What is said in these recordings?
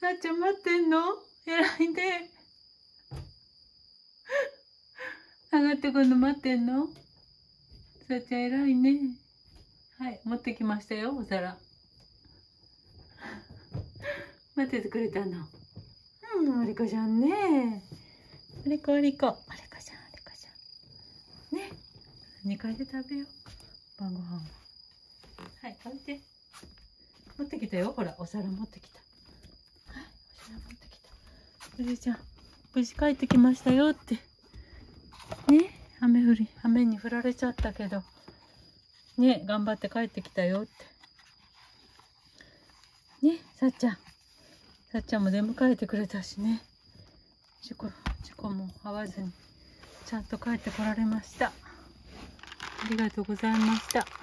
さっちゃん待ってんの？偉いね。上がってくるの待ってんの？さっちゃん偉いね。はい、持ってきましたよ、お皿。待っててくれたの。うん、ありこちゃんね。ありこありこ。ありこちゃん、ありこちゃん。ね。2階で食べよう。晩ご飯は。はい、置いて。持ってきたよ、ほら、お皿持ってきた。はい、お皿持ってきた。おじいちゃん、無事帰ってきましたよって。ね、雨に降られちゃったけど。ね、頑張って帰ってきたよって。ね、さっちゃん。さっちゃんも出迎えてくれたしね。事故も合わずに、ちゃんと帰ってこられました。ありがとうございました。ね。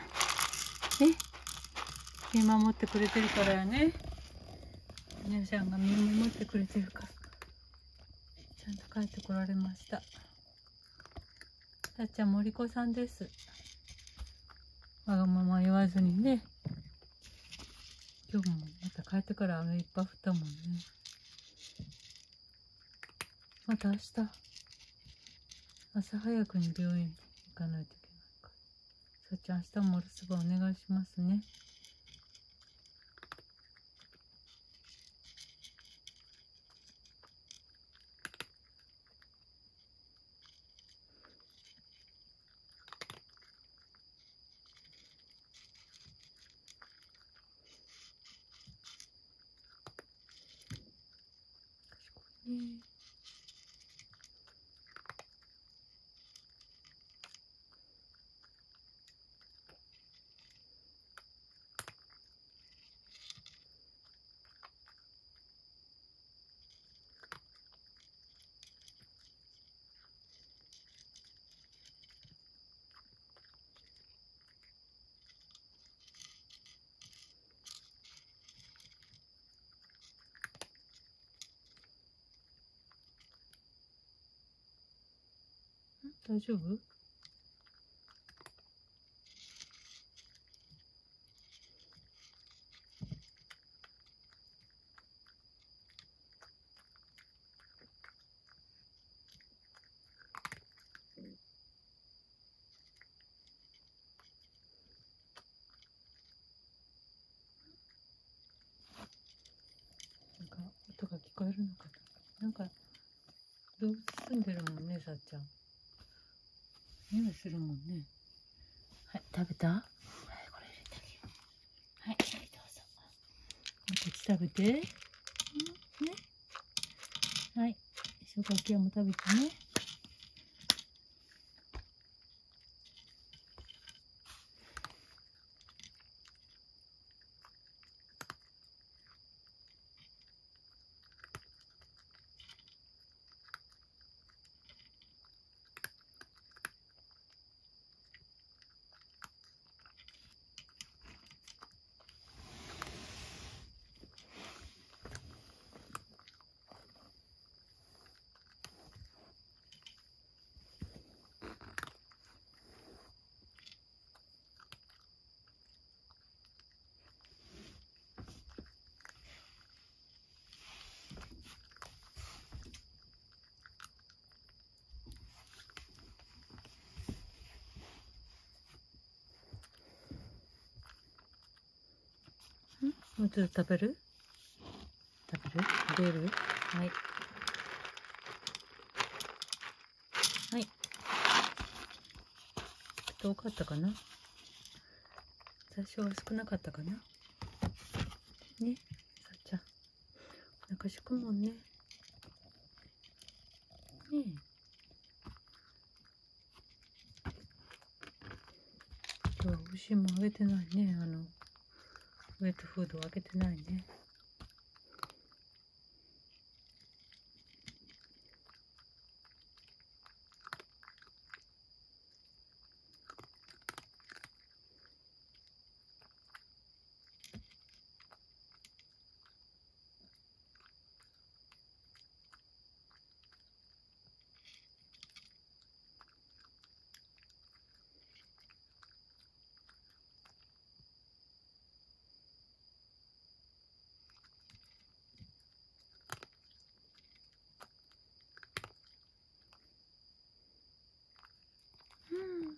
見守ってくれてるからやね。皆さんが見守ってくれてるから。ちゃんと帰ってこられました。さっちゃん、森子さんです。わがまま言わずにね。今日もまた帰ってから雨いっぱい降ったもんね。また明日、朝早くに病院行かないといけないから。さっちゃん、明日もお留守番お願いしますね。ね。大丈夫？なんか音が聞こえるのかな。なんか動物住んでるもんね、さっちゃん。匂いするもんね。はい、食べた？はい、これ入れてあげよう。はい、どうぞ。もうこっち食べて。ね。はい、生姜焼きも食べてね。もうちょっと食べる？食べる？はい。はい。多かったかな？最初は少なかったかな？ね、さっちゃん。お腹すくもんね。ねえ。今日は牛もあげてないね。ウェットフードをあげてないね。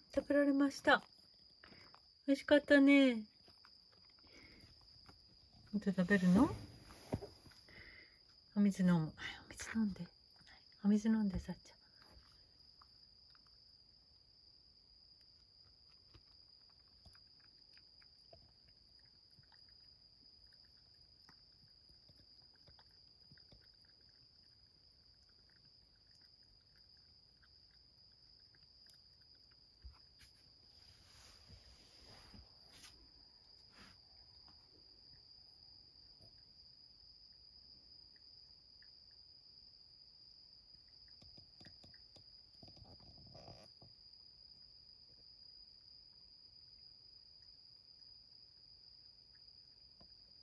食べられました。美味しかったね。また食べるの？お水飲む。はい、お水飲んで。お水飲んで、さっちゃん。